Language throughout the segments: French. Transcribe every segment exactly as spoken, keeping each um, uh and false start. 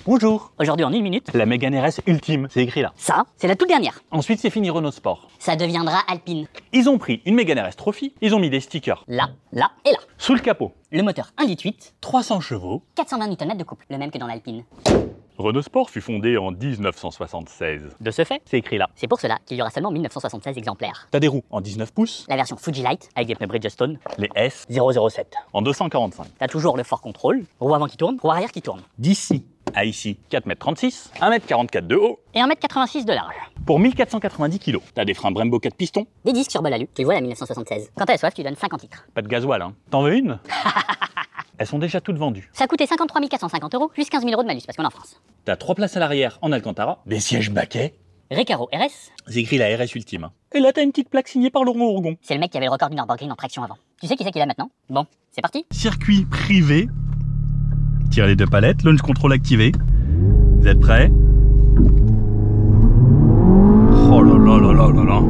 Bonjour. Aujourd'hui en une minute, La Mégane R S Ultime, c'est écrit là. ça, c'est la toute dernière. Ensuite, c'est fini Renault Sport. Ça deviendra Alpine. Ils ont pris une Mégane R S Trophy, ils ont mis des stickers Là, là et là. sous le capot. Le moteur un litre huit, trois cents chevaux. quatre cent vingt newton mètres de couple, le même que dans l'Alpine. Renault Sport fut fondé en mille neuf cent soixante-seize. De ce fait, C'est écrit là. c'est pour cela qu'il y aura seulement mille neuf cent soixante-seize exemplaires. T'as des roues en dix-neuf pouces, La version Fuji Light avec des pneus Bridgestone les S zéro zéro sept. en deux cent quarante-cinq. T'as toujours le fort contrôle, roue avant qui tourne, roue arrière qui tourne. D'ici à ici, quatre mètres trente-six, un mètre quarante-quatre de haut, Et un mètre quatre-vingt-six de large. pour mille quatre cent quatre-vingt-dix kilos. T'as des freins Brembo quatre pistons, Des disques sur bol alu, tu vois la mille neuf cent soixante-seize. Quand t'as soif, tu donnes cinquante litres. pas de gasoil hein. T'en veux une? Elles sont déjà toutes vendues. Ça coûtait cinquante-trois mille quatre cent cinquante euros, plus quinze mille euros de malus parce qu'on est en France. T'as trois places à l'arrière en Alcantara, des sièges baquets. Recaro R S, C'est écrit la R S Ultime. Et là, t'as une petite plaque signée par Laurent Ourgon. c'est le mec qui avait le record du Nürburgring en traction avant. Tu sais qui c'est qu'il a maintenant? Bon, c'est parti. Circuit privé. Tire les deux palettes, launch control activé. Vous êtes prêts? Oh là là là là là là.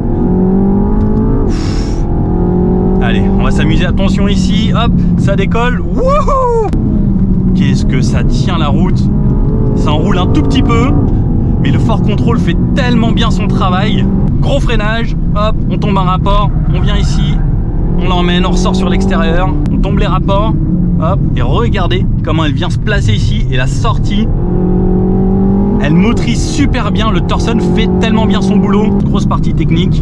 Ouf. Allez, on va s'amuser. Attention ici, hop, ça décolle. Wouhou! Qu'est-ce que ça tient la route? Ça enroule un tout petit peu, mais le fort contrôle fait tellement bien son travail. Gros freinage, hop, on tombe un rapport, on vient ici, on l'emmène, on ressort sur l'extérieur, on tombe les rapports, hop, et regardez comment elle vient se placer ici, et la sortie, elle motorise super bien, le Torsen fait tellement bien son boulot. Grosse partie technique.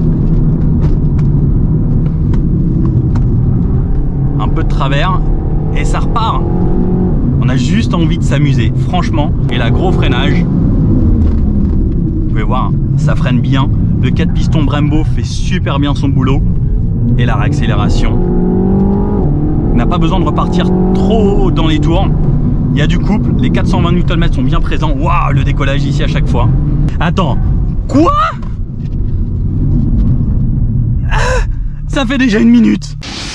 Un peu de travers, et ça repart. On a juste envie de s'amuser, franchement. Et là, gros freinage. Vous pouvez voir, ça freine bien. Le quatre pistons Brembo fait super bien son boulot. Et la réaccélération. On n'a pas besoin de repartir trop haut dans les tours. Il y a du couple, les quatre cent vingt newton mètres sont bien présents. Waouh, le décollage ici à chaque fois. Attends, quoi? Ah, ça fait déjà une minute.